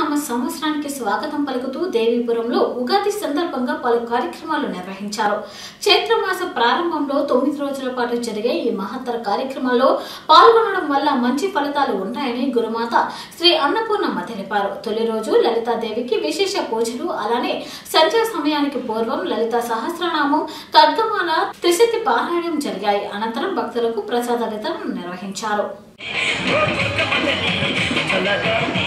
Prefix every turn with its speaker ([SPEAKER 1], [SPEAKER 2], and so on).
[SPEAKER 1] నామ సంవత్సరానికి స్వాగతం పలుకుతూ దేవీపురంలో ఉగాది సందర్భంగా పలు కార్యక్రమాలు నిర్వహించారు. చైత్రమాస ప్రారంభంలో 9 రోజుల పాటు జరిగే ఈ మహత్తర కార్యక్రమాల్లో పాల్గొనడం వల్ల మంచి ఫలితాలు ఉంటాయని గురుమాత శ్రీ అన్నపూర్ణమ్మ తెలిపారు. తొలి రోజు లలితాదేవికి విశేష పూజలు, అలానే సంధ్యా సమయానికి పూర్వం లలితా సహస్రనామం, ఖడ్గమాల, త్రిశతి పారాయణం జరిగాయి. అనంతరం భక్తులకు ప్రసాద వితరణ నిర్వహించారు.